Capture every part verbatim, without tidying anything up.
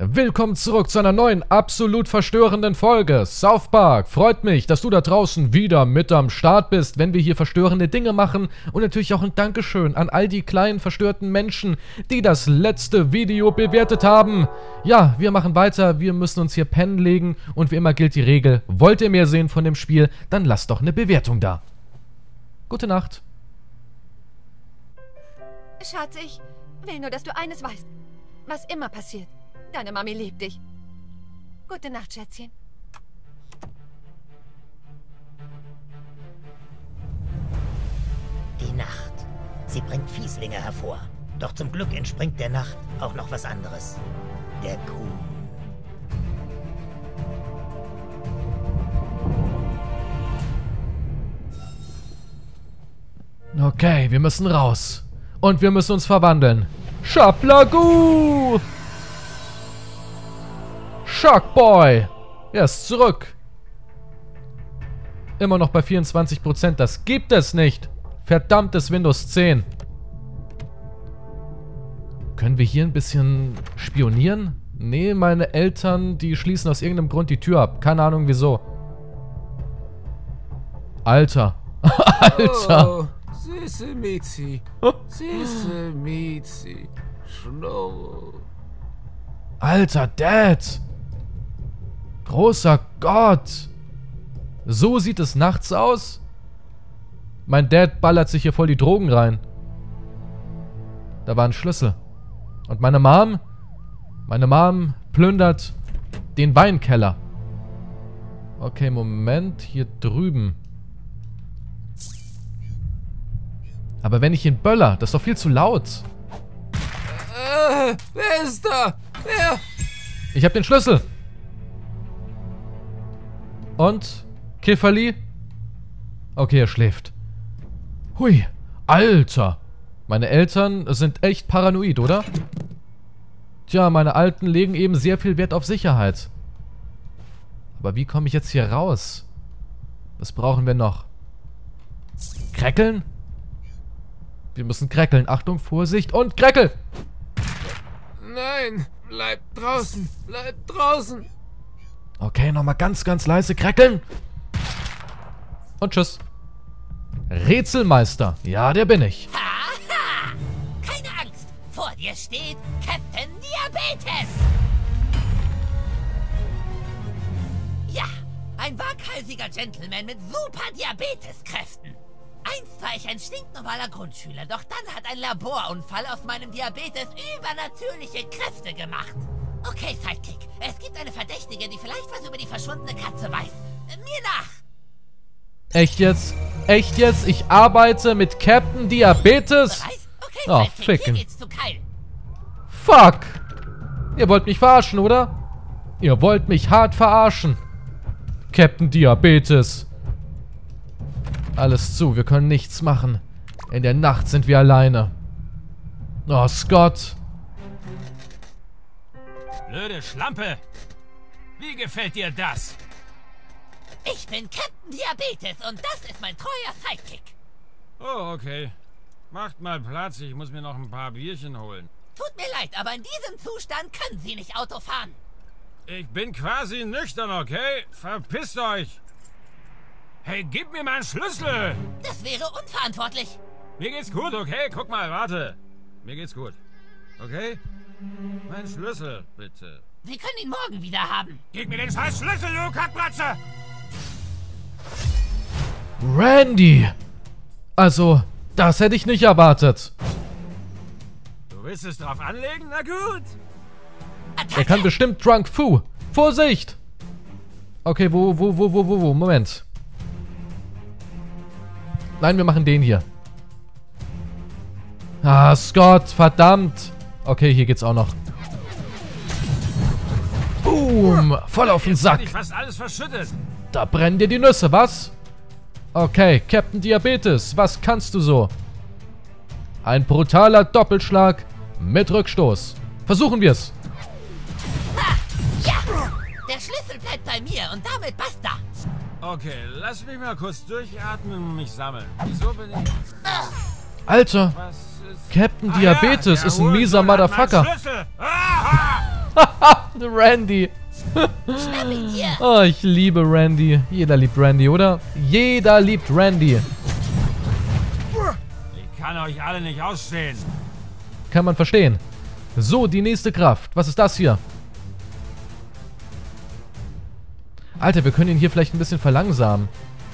Willkommen zurück zu einer neuen, absolut verstörenden Folge. South Park, freut mich, dass du da draußen wieder mit am Start bist, wenn wir hier verstörende Dinge machen. Und natürlich auch ein Dankeschön an all die kleinen verstörten Menschen, die das letzte Video bewertet haben. Ja, wir machen weiter, wir müssen uns hier pennen legen. Und wie immer gilt die Regel, wollt ihr mehr sehen von dem Spiel, dann lasst doch eine Bewertung da. Gute Nacht. Schatz, ich will nur, dass du eines weißt. Was immer passiert. Deine Mami liebt dich. Gute Nacht, Schätzchen. Die Nacht. Sie bringt Fieslinge hervor. Doch zum Glück entspringt der Nacht auch noch was anderes. Der Kuh. Okay, wir müssen raus. Und wir müssen uns verwandeln. Schaplagu! Sharkboy! Er ist zurück. Immer noch bei vierundzwanzig Prozent. Das gibt es nicht. Verdammtes Windows zehn. Können wir hier ein bisschen spionieren? Nee, meine Eltern, die schließen aus irgendeinem Grund die Tür ab. Keine Ahnung wieso. Alter. Alter. Oh, süße Miezi. Süße Miezi. Schnurr. Alter, Dad. Großer Gott. So sieht es nachts aus? Mein Dad ballert sich hier voll die Drogen rein. Da war ein Schlüssel. Und meine Mom? Meine Mom plündert den Weinkeller. Okay, Moment. Hier drüben. Aber wenn ich ihn böller, das ist doch viel zu laut. Äh, wer ist da? Wer? Ich hab den Schlüssel. Und? Kifferli? Okay, er schläft. Hui. Alter. Meine Eltern sind echt paranoid, oder? Tja, meine Alten legen eben sehr viel Wert auf Sicherheit. Aber wie komme ich jetzt hier raus? Was brauchen wir noch? Kreckeln? Wir müssen kreckeln. Achtung, Vorsicht und Kreckel! Nein, bleib draußen. Bleib draußen. Okay, nochmal ganz, ganz leise kreckeln. Und tschüss. Rätselmeister. Ja, der bin ich. Haha! Keine Angst. Vor dir steht Captain Diabetes. Ja, ein waghalsiger Gentleman mit super Diabeteskräften. Einst war ich ein stinknormaler Grundschüler, doch dann hat ein Laborunfall aus meinem Diabetes übernatürliche Kräfte gemacht. Okay, Sidekick, es gibt eine Verdächtige, die vielleicht was über die verschwundene Katze weiß. Mir nach! Echt jetzt? Echt jetzt? Ich arbeite mit Captain Diabetes? Bereit? Okay, Oh, Sidekick, hier ficken. geht's zu Keil. Fuck! Ihr wollt mich verarschen, oder? Ihr wollt mich hart verarschen. Captain Diabetes. Alles zu, wir können nichts machen. In der Nacht sind wir alleine. Oh, Scott. Blöde Schlampe! Wie gefällt dir das? Ich bin Captain Diabetes und das ist mein treuer Sidekick. Oh, okay. Macht mal Platz, ich muss mir noch ein paar Bierchen holen. Tut mir leid, aber in diesem Zustand können Sie nicht Auto fahren. Ich bin quasi nüchtern, okay? Verpisst euch! Hey, gib mir meinen Schlüssel! Das wäre unverantwortlich. Mir geht's gut, okay? Guck mal, warte. Mir geht's gut. Okay? Mein Schlüssel, bitte. Wir können ihn morgen wieder haben. Gib mir den scheiß Schlüssel, du Kackbratze! Randy! Also, das hätte ich nicht erwartet. Du willst es drauf anlegen? Na gut! Er kann bestimmt Drunk Fu. Vorsicht! Okay, wo, wo, wo, wo, wo, wo? Moment. Nein, wir machen den hier. Ah, Scott, verdammt. Okay, hier geht's auch noch. Boom, voll auf den Jetzt hab Sack. ich fast alles verschüttet. Da brennen dir die Nüsse, was? Okay, Captain Diabetes, was kannst du so? Ein brutaler Doppelschlag mit Rückstoß. Versuchen wir's. Ha! Ja! Der Schlüssel bleibt bei mir und damit basta. Okay, lass mich mal kurz durchatmen und mich sammeln. Wieso bin ich... Alter, Was ist... Captain Ah, Diabetes ja, ist der ein mieser Hurensohn hat meinen Motherfucker. Schlüssel. Aha! Randy. Schnapp ihn dir! Oh, ich liebe Randy. Jeder liebt Randy, oder? Jeder liebt Randy. Ich kann euch alle nicht ausstehen. Kann man verstehen. So, die nächste Kraft. Was ist das hier? Alter, wir können ihn hier vielleicht ein bisschen verlangsamen.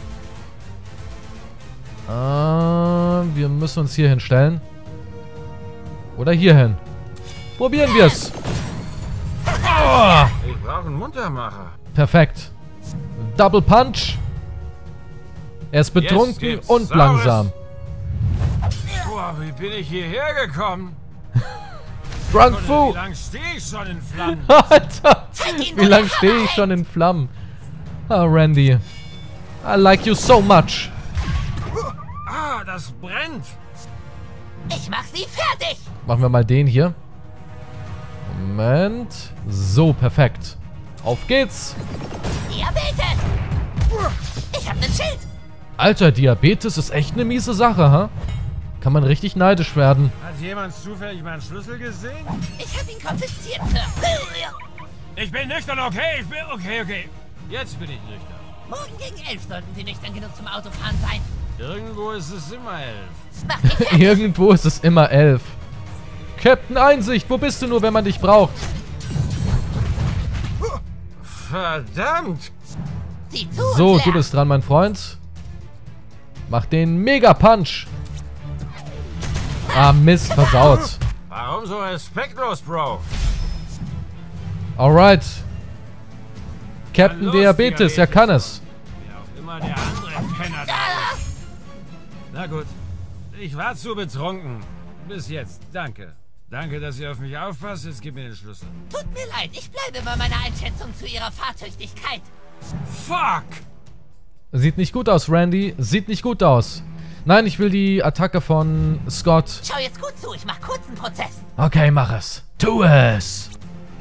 Äh, wir müssen uns hier hinstellen. Oder hier hin. Probieren wir es. Oh, Ich brauche einen Muntermacher. perfekt. Double Punch. Er ist betrunken gibt's und Saures. langsam. Boah, wie bin ich hierher gekommen? Drunk Wie Fu. lange stehe ich schon in Flammen? Alter, ihn, wie wo lange der stehe ich Hammer schon in Flammen? Ah, Randy. I like you so much. Ah, das brennt. Ich mach sie fertig! Machen wir mal den hier. Moment. So, perfekt. Auf geht's. Diabetes! Ich hab nen Schild! Alter, Diabetes ist echt eine miese Sache, ha? Kann man richtig neidisch werden. Hat jemand zufällig meinen Schlüssel gesehen? Ich hab ihn konfisziert, Sir. Ich bin nüchtern, okay? Ich bin... Okay, okay. Jetzt bin ich nüchtern. Morgen gegen elf sollten Sie nüchtern genug zum Autofahren sein. Irgendwo ist es immer elf. Mach sie fertig! Irgendwo ist es immer elf. Captain Einsicht, wo bist du nur, wenn man dich braucht? Verdammt! Sieh zu So, und du lern. bist dran, mein Freund. Mach den Mega-Punch. Ah, Mist, versaut. Warum so respektlos, Bro? Alright. Captain Los, Diabetes, er Diabetes. kann es. Wer auch immer der andere Penner da ist. Na gut. Ich war zu betrunken. Bis jetzt. Danke. Danke, dass ihr auf mich aufpasst. Jetzt gib mir den Schlüssel. Tut mir leid, ich bleibe bei meiner Einschätzung zu Ihrer Fahrtüchtigkeit. Fuck! Sieht nicht gut aus, Randy. Sieht nicht gut aus. Nein, ich will die Attacke von Scott. Schau jetzt gut zu, ich mach kurzen Prozess. Okay, mach es. Tu es.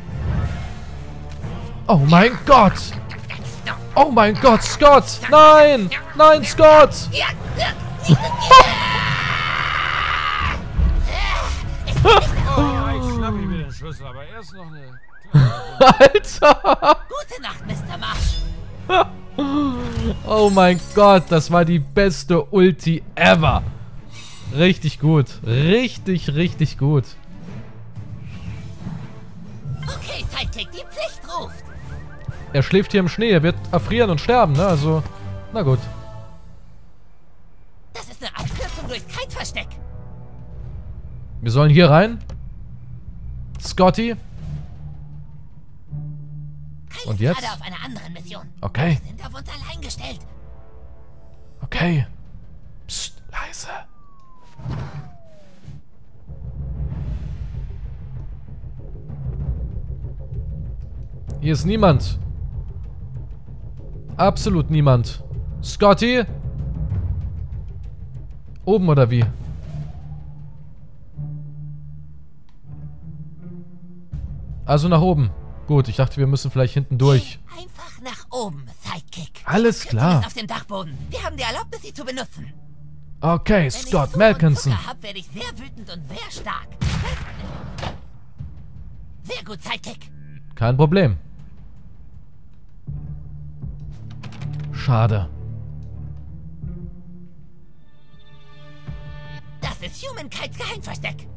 Oh mein Gott. Oh mein Gott, Scott. Nein. Nein, Scott. Ja, ja, ja. Oh, ja, ich schnapp mir den Schlüssel, aber erst noch eine... Alter. Gute Nacht, Mister Marsh. Oh mein Gott, das war die beste Ulti ever. Richtig gut. Richtig, richtig gut. Okay, Sidekick, die Pflicht ruft. Er schläft hier im Schnee. Er wird erfrieren und sterben, ne? Also, na gut. Das ist eine Abkürzung durch kein Versteck. Wir sollen hier rein. Scotty. Kyle Und ist jetzt? gerade auf einer anderen Mission. Okay. Wir sind auf uns allein gestellt. Okay. Psst, leise. Hier ist niemand. Absolut niemand. Scotty? Oben oder wie? Also nach oben. Gut, ich dachte, wir müssen vielleicht hinten durch. Einfach nach oben, Sidekick. Alles Die klar. ist auf dem Dachboden. Wir haben die Erlaubnis, sie zu benutzen. Okay, Wenn Scott ich so Malkinson. Zucker hab, werde ich sehr wütend und sehr stark. Sehr gut, Sidekick. Kein Problem. Schade. Das ist Humankites Geheimversteck.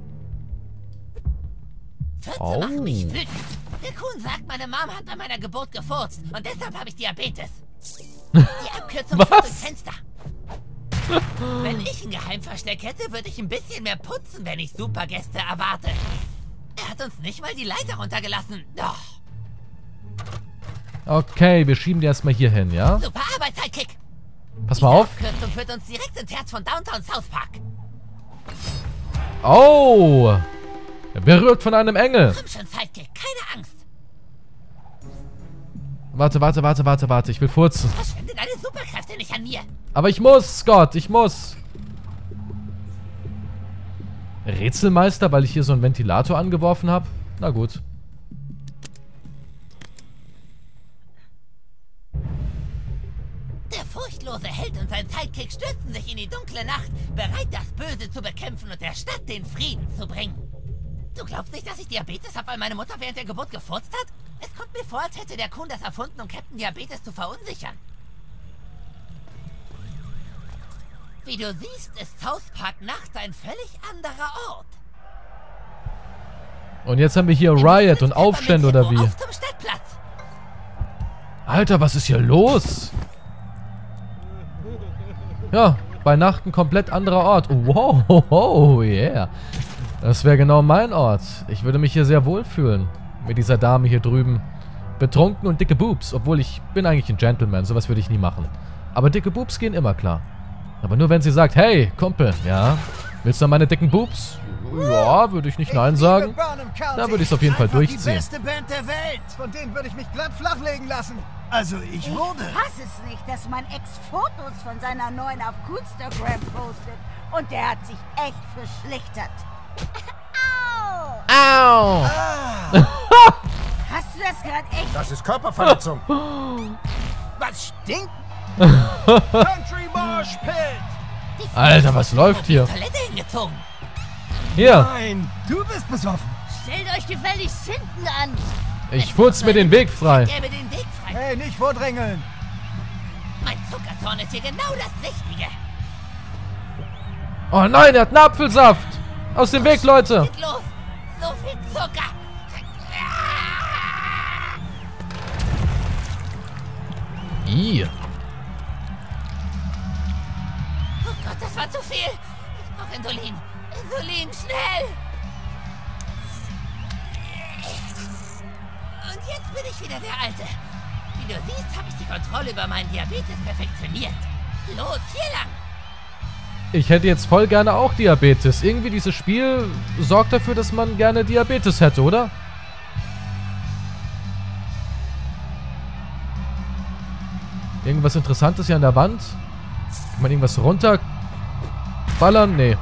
Fürze Oh. machen mich wütend. Der Kuhn sagt, meine Mom hat bei meiner Geburt gefurzt und deshalb habe ich Diabetes. Die Abkürzung Was? führt durchs Fenster. Wenn ich ein Geheimversteck hätte, würde ich ein bisschen mehr putzen, wenn ich Supergäste erwarte. Er hat uns nicht mal die Leiter runtergelassen. Oh, Okay, wir schieben die erstmal hier hin, ja? super Arbeit, Sidekick. Pass mal auf. Die Abkürzung führt uns direkt ins Herz von Downtown South Park. Oh! Berührt von einem Engel. Komm schon, Sidekick, keine Angst. Warte, warte, warte, warte, warte. Ich will furzen. Verschwende deine Superkräfte nicht an mir. Aber ich muss, Scott. Ich muss. Rätselmeister, weil ich hier so einen Ventilator angeworfen habe? Na gut. Der furchtlose Held und sein Sidekick stürzen sich in die dunkle Nacht, bereit, das Böse zu bekämpfen und der Stadt den Frieden zu bringen. Du glaubst nicht, dass ich Diabetes habe, weil meine Mutter während der Geburt gefurzt hat? Es Kommt mir vor, als hätte der Kuhn das erfunden, um Captain Diabetes zu verunsichern. Wie du siehst, ist South Park nachts ein völlig anderer Ort. Und jetzt haben wir hier Riot und Aufstände oder wie? Auf zum Stadtplatz. Alter, was ist hier los? Ja, bei Nacht ein komplett anderer Ort. Wow, oh, yeah. Das wäre genau mein Ort. Ich würde mich hier sehr wohlfühlen. Mit dieser Dame hier drüben. Betrunken und dicke Boobs. Obwohl ich bin eigentlich ein Gentleman. Sowas würde ich nie machen. Aber dicke Boobs gehen immer klar. Aber nur wenn sie sagt, hey, Kumpel, ja, willst du meine dicken Boobs? Ja, würde ich nicht nein sagen. Da würde ich es auf jeden Fall durchziehen. Die beste Band der Welt. Von denen würde ich mich glatt flachlegen lassen. Also ich wurde. Ich hasse es nicht, dass mein Ex Fotos von seiner neuen auf Coolstagram postet. Und der hat sich echt verschlechtert. Au! Au! Hast du das gerade echt? Das ist Körperverletzung. Was stinkt? Country Mosh Pit. Alter, was läuft hier? Toilette hingezogen. Hier, Nein, du bist besoffen. Stellt euch gefälligst hinten an. ich furz mir den Weg frei. Gäbe den Weg frei. Hey, nicht vordrängeln. Mein Zuckerzorn ist hier genau das Richtige. Oh nein, er hat einen Apfelsaft. Aus dem Weg, Leute. Geht los. So viel Zucker. Ih. Oh Gott, das war zu viel. Ich brauche Insulin. Insulin, schnell. Und jetzt bin ich wieder der Alte. Wie du siehst, habe ich die Kontrolle über meinen Diabetes perfektioniert. Los, hier lang. Ich hätte jetzt voll gerne auch Diabetes. Irgendwie dieses Spiel sorgt dafür, dass man gerne Diabetes hätte, oder? Irgendwas Interessantes hier an der Wand? Kann man irgendwas runterballern? Nee.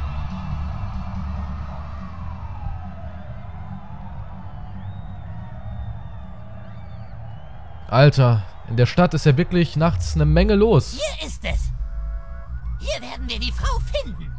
Alter, in der Stadt ist ja wirklich nachts eine Menge los. Hier ist es. Hier werden wir die Frau finden.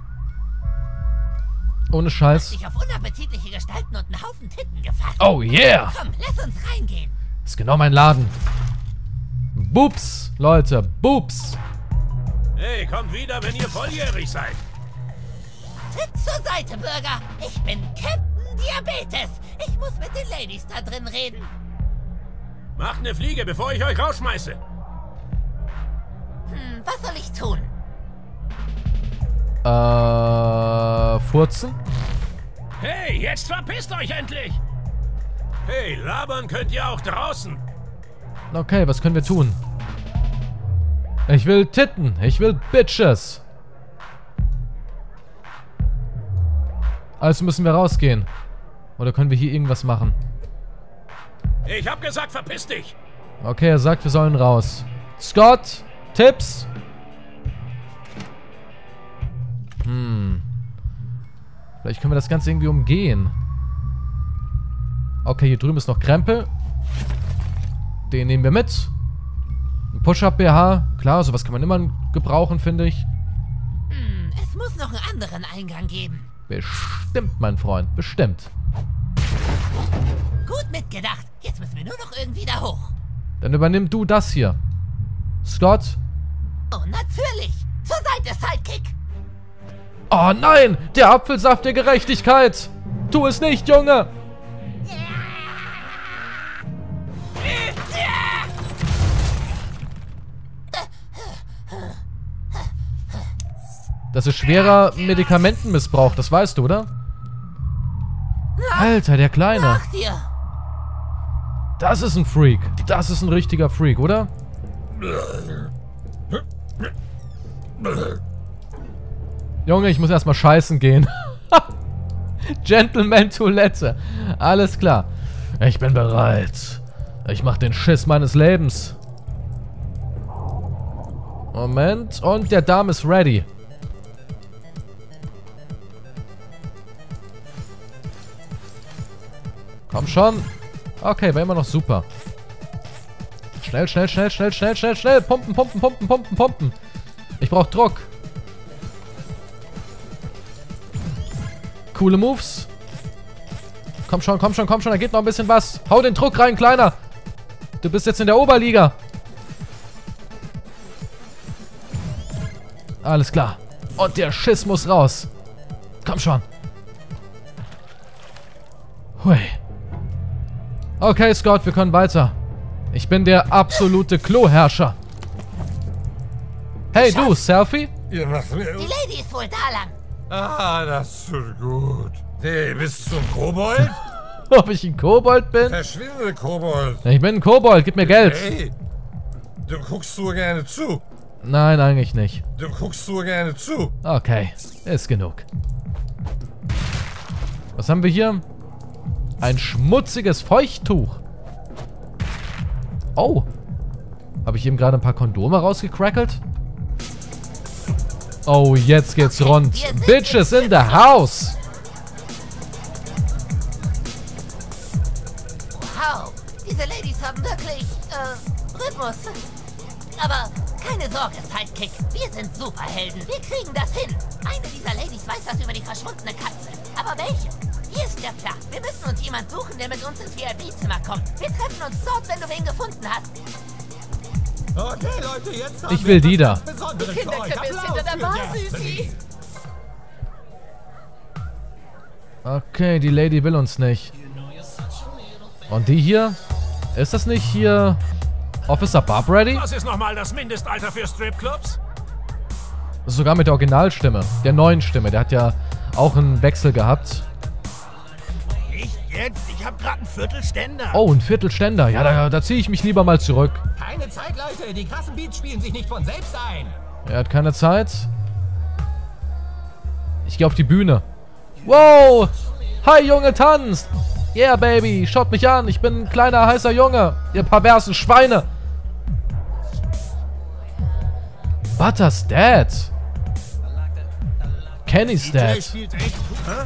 Ohne Scheiß. Sich auf unappetitliche Gestalten und einen Haufen Titten gefasst. Oh yeah! Komm, lass uns reingehen. Das ist genau mein Laden. Boobs, Leute, Boobs. Hey, kommt wieder, wenn ihr volljährig seid. Tritt zur Seite, Bürger. Ich bin Captain Diabetes. Ich muss mit den Ladies da drin reden. Macht eine Fliege, bevor ich euch rausschmeiße. Hm, was soll ich tun? Äh, furzen? Hey, jetzt verpisst euch endlich! Hey, labern könnt ihr auch draußen. Okay, was können wir tun? Ich will Titten. Ich will Bitches. Also müssen wir rausgehen. Oder können wir hier irgendwas machen? Ich hab gesagt, verpiss dich! Okay, er sagt, wir sollen raus. Scott, Tipps? Hm. Vielleicht können wir das Ganze irgendwie umgehen. Okay, hier drüben ist noch Krempel. Den nehmen wir mit. Ein Push-Up-B H. Klar, sowas kann man immer gebrauchen, finde ich. Hm, es muss noch einen anderen Eingang geben. Bestimmt, mein Freund. Bestimmt. Gut mitgedacht. Jetzt müssen wir nur noch irgendwie da hoch. Dann übernimm du das hier. Scott. Oh, natürlich. Zur Seite, Sidekick. Oh nein! Der Apfelsaft der Gerechtigkeit! Tu es nicht, Junge! Das ist schwerer Medikamentenmissbrauch, das weißt du, oder? Alter, der Kleine. Nach dir. Das ist ein Freak. Das ist ein richtiger Freak, oder? Junge, ich muss erstmal scheißen gehen. Gentleman-Toilette. Alles klar. Ich bin bereit. Ich mach den Schiss meines Lebens. Moment. Und der Darm ist ready. Komm schon. Okay, war immer noch super. Schnell, schnell, schnell, schnell, schnell, schnell, schnell. Pumpen, pumpen, pumpen, pumpen, pumpen. Ich brauch Druck. Coole Moves. Komm schon, komm schon, komm schon. Da geht noch ein bisschen was. Hau den Druck rein, Kleiner. Du bist jetzt in der Oberliga. Alles klar. Und der Schiss muss raus. Komm schon. Hui. Okay, Scott, wir können weiter. Ich bin der absolute Klo-Herrscher. Hey, du, Selfie? Ihr macht mir... Die Lady ist wohl da lang. Ah, das tut gut. Hey, bist du ein Kobold? Ob ich ein Kobold bin? Verschwinde, Kobold. Ich bin ein Kobold, gib mir Geld. Hey, du guckst nur gerne zu. Nein, eigentlich nicht. Du guckst nur gerne zu. Okay, ist genug. Was haben wir hier? Ein schmutziges Feuchttuch. Oh. Habe ich eben gerade ein paar Kondome rausgecrackelt? Oh, jetzt geht's rund. Bitches in the house. Wow, diese Ladies haben wirklich, äh, Rhythmus. Aber keine Sorge, Sidekick. Wir sind Superhelden. Wir kriegen das hin. Eine dieser Ladies weiß was über die verschwundene Katze. Aber welche? Hier ist der Plan. Wir müssen uns jemand suchen, der mit uns ins V I P-Zimmer kommt. Wir treffen uns dort, wenn du wen gefunden hast. Okay, Leute, jetzt haben Ich will die da. Die Kinderkrippe ist hinter der Bar, Süßi. Okay, die Lady will uns nicht. Und die hier? Ist das nicht hier Officer Bob Ready? Was ist nochmal das Mindestalter für Stripclubs? Sogar mit der Originalstimme. Der neuen Stimme. Der hat ja auch einen Wechsel gehabt. Ich jetzt? Ich hab grad einen Viertelständer. Oh, ein Viertelständer. Ja, da, da ziehe ich mich lieber mal zurück. Keine Zeit, Leute. Die krassen Beats spielen sich nicht von selbst ein. Er hat keine Zeit. Ich gehe auf die Bühne. Wow! Hi, Junge, tanzt! Yeah, Baby, schaut mich an. Ich bin ein kleiner, heißer Junge. Ihr perversen Schweine. Butters Dad. Kenny's D J Dad. spielt echt gut, hä?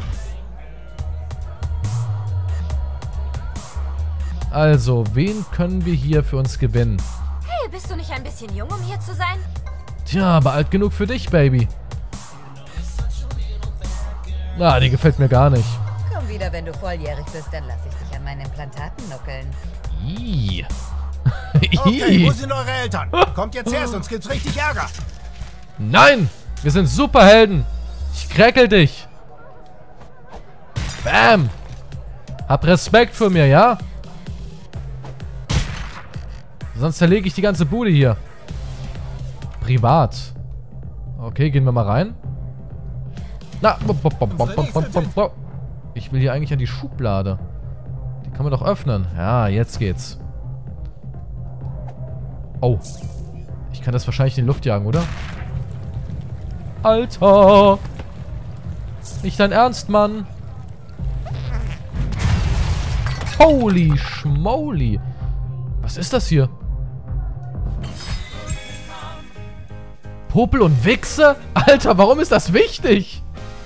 Also, wen können wir hier für uns gewinnen? Hey, bist du nicht ein bisschen jung, um hier zu sein? Tja, aber alt genug für dich, Baby. Na, die gefällt mir gar nicht. Komm wieder, wenn du volljährig bist, dann lass ich dich an meinen Implantaten nuckeln. Ih. Okay, wo sind eure Eltern? Kommt jetzt her, sonst gibt's richtig Ärger. Nein! Wir sind Superhelden! Ich crackle dich! Bam! Hab Respekt vor mir, ja? Sonst zerlege ich die ganze Bude hier. Privat. Okay, gehen wir mal rein. Na, ich will hier eigentlich an die Schublade. Die kann man doch öffnen. Ja, jetzt geht's. Oh. Ich kann das wahrscheinlich in die Luft jagen, oder? Alter! Nicht dein Ernst, Mann! Holy schmoly! Was ist das hier? Popel und Wichse? Alter, warum ist das wichtig?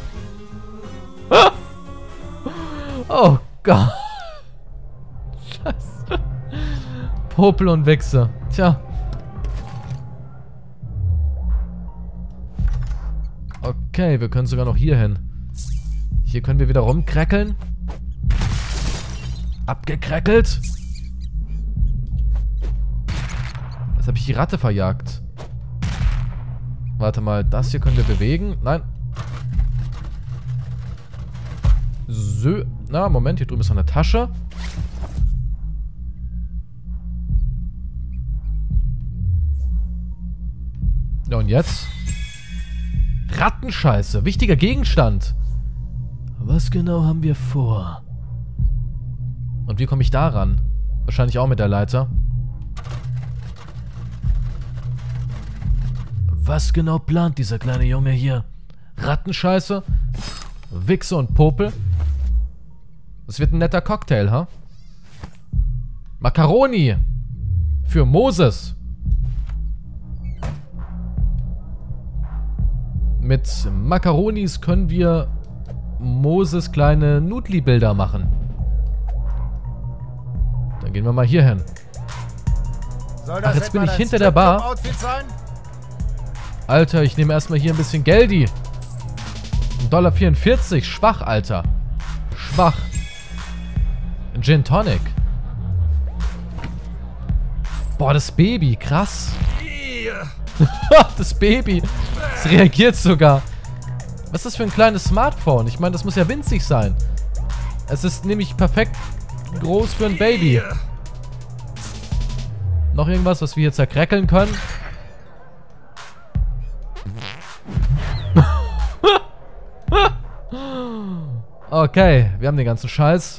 Oh Gott. Scheiße. Popel und Wichse. Tja. Okay, wir können sogar noch hier hin. Hier können wir wieder rumkräckeln. Abgekräckelt. Jetzt habe ich die Ratte verjagt. Warte mal, das hier können wir bewegen. Nein. So. Na, Moment, hier drüben ist noch eine Tasche. Ja, und jetzt? Rattenscheiße, wichtiger Gegenstand. Was genau haben wir vor? Und wie komme ich da ran? Wahrscheinlich auch mit der Leiter. Was genau plant dieser kleine Junge hier? Rattenscheiße? Wichse und Popel? Das wird ein netter Cocktail, ha? Macaroni! Für Moses! Mit Macaronis können wir Moses kleine Nudli-Bilder machen. Dann gehen wir mal hier hin. Ach, jetzt bin ich hinter der Bar. Alter, ich nehme erstmal hier ein bisschen Geldi. ein Dollar vierundvierzig. Schwach, Alter. Schwach. Ein Gin Tonic. Boah, das Baby, krass. Das Baby. Es reagiert sogar. Was ist das für ein kleines Smartphone? Ich meine, das muss ja winzig sein. Es ist nämlich perfekt groß für ein Baby. Noch irgendwas, was wir hier zerkreckeln können? Okay, wir haben den ganzen Scheiß.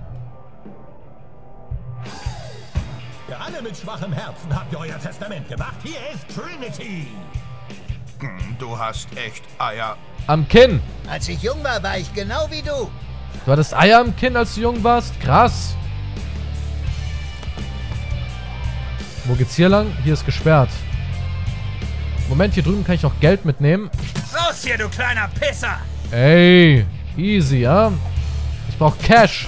Für alle mit schwachem Herzen habt ihr euer Testament gemacht. Hier ist Trinity. Hm, du hast echt Eier. Am Kinn. Als ich jung war, war ich genau wie du. Du hattest Eier am Kinn, als du jung warst? Krass. Wo geht's hier lang? Hier ist gesperrt. Moment, hier drüben kann ich noch Geld mitnehmen. Raus hier, du kleiner Pisser! Ey, easy, ja? Ich brauche Cash.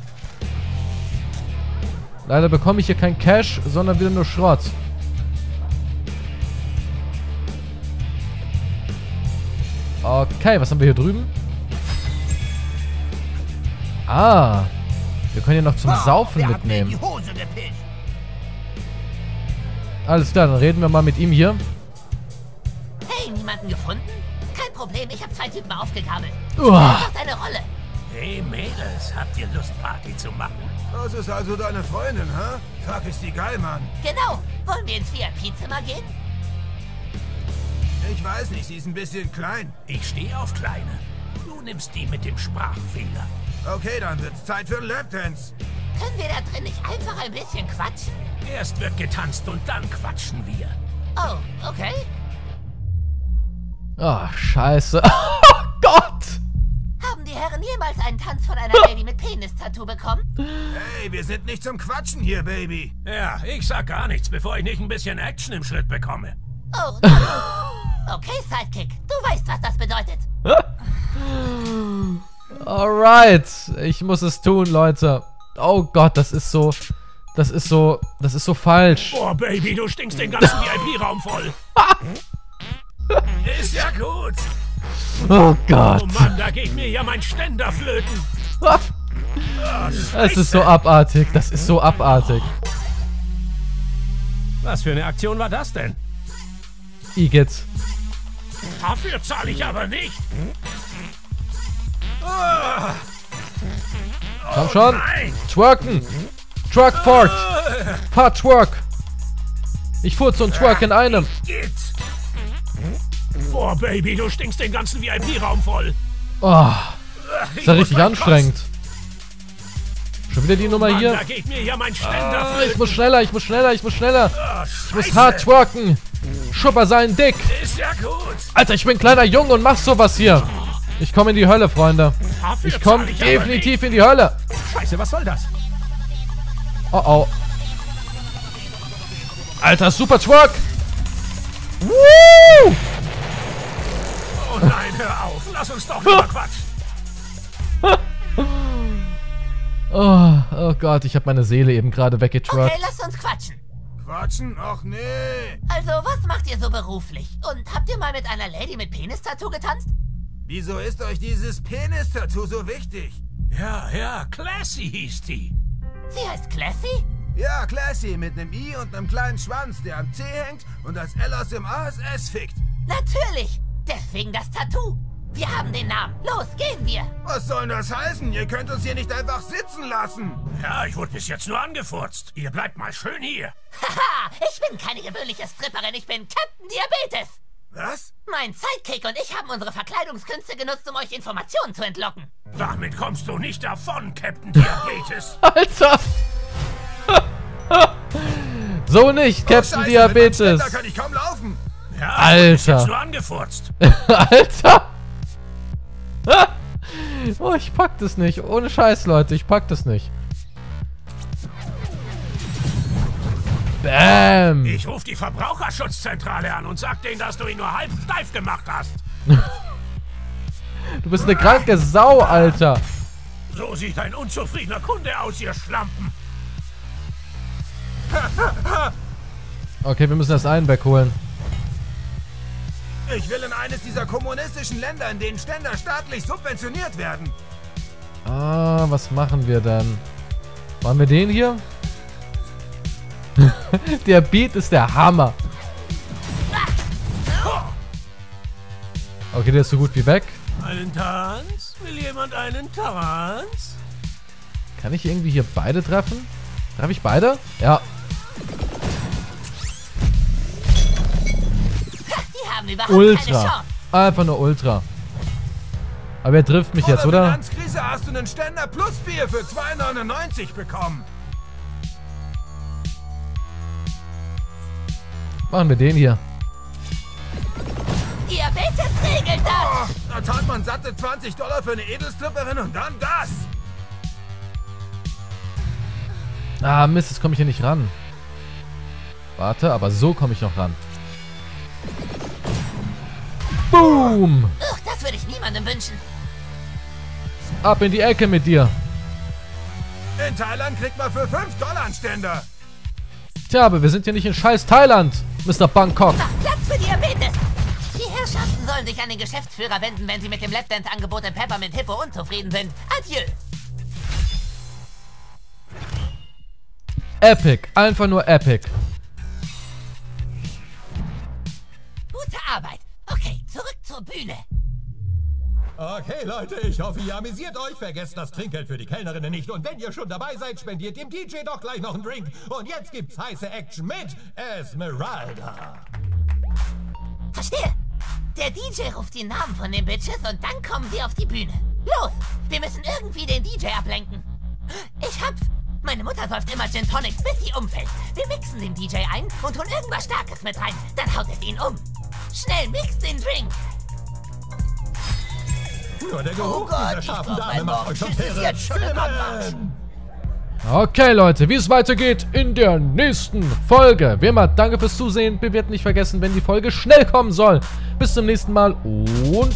Leider bekomme ich hier kein Cash, sondern wieder nur Schrott. Okay, was haben wir hier drüben? Ah, wir können hier noch zum Saufen mitnehmen. Alles klar, dann reden wir mal mit ihm hier. Hey, niemanden gefunden? Kein Problem, ich habe zwei Typen aufgegabelt. Uah. Das ist deine Rolle. Hey Mädels, habt ihr Lust, Party zu machen? Das ist also deine Freundin, hä? Fuck, ist die geil, Mann. Genau. Wollen wir ins V I P-Zimmer gehen? Ich weiß nicht, sie ist ein bisschen klein. Ich stehe auf Kleine. Du nimmst die mit dem Sprachfehler. Okay, dann wird's Zeit für einen Lapdance. Können wir da drin nicht einfach ein bisschen quatschen? Erst wird getanzt und dann quatschen wir. Oh, okay. Oh, scheiße. Oh Gott! Haben die Herren jemals einen Tanz von einer Lady mit Penis-Tattoo bekommen? Hey, wir sind nicht zum Quatschen hier, Baby. Ja, ich sag gar nichts, bevor ich nicht ein bisschen Action im Schritt bekomme. Oh, na gut. Okay, Sidekick, du weißt, was das bedeutet. Alright, ich muss es tun, Leute. Oh Gott, das ist so, das ist so, das ist so falsch. Boah, Baby, du stinkst den ganzen V I P-Raum voll. Ist ja gut. Oh Gott. Oh Mann, da geht mir ja mein Ständer flöten. Oh, es ist so abartig, das ist so abartig. Was für eine Aktion war das denn? Igitt. Dafür zahle ich aber nicht. Oh. Komm schon. Nein. Twerken. Twerk fort. Fahr twerk. Ich furze und twerk in einem. Boah, Baby, du stinkst den ganzen V I P-Raum voll. Oh. Ist ja richtig anstrengend. Schon wieder die Nummer Mann, hier. Da geht mir ja mein Ständer ah, ich muss schneller, ich muss schneller, ich muss schneller. Oh, ich muss hart twerken. Schupper sein Dick. Ist ja gut. Alter, ich bin ein kleiner Junge und mach sowas hier. Ich komme in die Hölle, Freunde. Dafür ich komme definitiv in die Hölle. Scheiße, was soll das? Oh oh. Alter, super Twerk. Woo! Oh nein, hör auf. Lass uns doch lieber quatschen. Oh, oh Gott, ich habe meine Seele eben gerade weggetwerkt. Okay, lasst uns quatschen. Quatschen? Ach nee. Also, was macht ihr so beruflich? Und habt ihr mal mit einer Lady mit Penis-Tattoo getanzt? Wieso ist euch dieses Penis-Tattoo so wichtig? Ja, ja, Classy hieß die. Sie heißt Classy? Ja, Classy, mit einem I und einem kleinen Schwanz, der am C hängt und das L aus dem A S S fickt. Natürlich. Deswegen das Tattoo. Wir haben den Namen. Los, gehen wir. Was soll das heißen? Ihr könnt uns hier nicht einfach sitzen lassen. Ja, ich wurde bis jetzt nur angefurzt. Ihr bleibt mal schön hier. Haha, ich bin keine gewöhnliche Stripperin. Ich bin Captain Diabetes. Was? Mein Sidekick und ich haben unsere Verkleidungskünste genutzt, um euch Informationen zu entlocken. Damit kommst du nicht davon, Captain Diabetes. Alter. So nicht, Captain oh, Scheiße, Diabetes. Da kann ich kaum laufen. Ja, Alter. Ich bin jetzt nur angefurzt. Alter. Oh, ich pack das nicht. Ohne Scheiß, Leute. Ich pack das nicht. Bam. Ich rufe die Verbraucherschutzzentrale an und sag denen, dass du ihn nur halb steif gemacht hast. Du bist eine kranke Sau, Alter. So sieht ein unzufriedener Kunde aus, ihr Schlampen. Okay, wir müssen das einen wegholen. Ich will in eines dieser kommunistischen Länder, in denen Ständer staatlich subventioniert werden. Ah, was machen wir denn? Machen wir den hier? Der Beat ist der Hammer. Okay, der ist so gut wie weg. Einen Tanz? Will jemand einen Tanz? Kann ich irgendwie hier beide treffen? Treffe ich beide? Ja. Die haben überhaupt Ultra. keine Chance. Einfach nur Ultra. Aber er trifft mich Vor jetzt, der oder? Finanzkrise hast du einen Ständer plus Bier für zwei neunundneunzig bekommen. Machen wir den hier. Diabetes regelt das. Oh, da zahlt man satte zwanzig Dollar für eine Edelstripperin und dann das. Ah, Mist, jetzt komme ich hier nicht ran. Warte, aber so komme ich noch ran. Boom! Ugh, das würde ich niemandem wünschen. Ab in die Ecke mit dir. In Thailand kriegt man für fünf Dollar einen Ständer. Tja, aber wir sind hier nicht in scheiß Thailand, Mister Bangkok. Mach Platz für Diabetes. Die Herrschaften sollen sich an den Geschäftsführer wenden, wenn sie mit dem Lapdance-Angebot in Peppermint Hippo unzufrieden sind. Adieu. Epic. Einfach nur epic. Gute Arbeit. Okay, zurück zur Bühne. Okay, Leute, ich hoffe, ihr amüsiert euch. Vergesst das Trinkgeld für die Kellnerinnen nicht. Und wenn ihr schon dabei seid, spendiert dem D J doch gleich noch einen Drink. Und jetzt gibt's heiße Action mit Esmeralda. Verstehe. Der D J ruft die Namen von den Bitches und dann kommen sie auf die Bühne. Los, wir müssen irgendwie den D J ablenken. Ich hab's. Meine Mutter säuft immer Gin Tonics, bis sie umfällt. Wir mixen den D J ein und tun irgendwas Starkes mit rein. Dann haut es ihn um. Schnell, mix den Drink. Nur der Geruch Oh Gott, dieser ich scharfen glaub, Dame mein macht euch schon Morgen ist jetzt schon im Anmarsch. Okay, Leute, wie es weitergeht in der nächsten Folge. Wie immer, danke fürs Zusehen. Bewerten nicht vergessen, wenn die Folge schnell kommen soll. Bis zum nächsten Mal und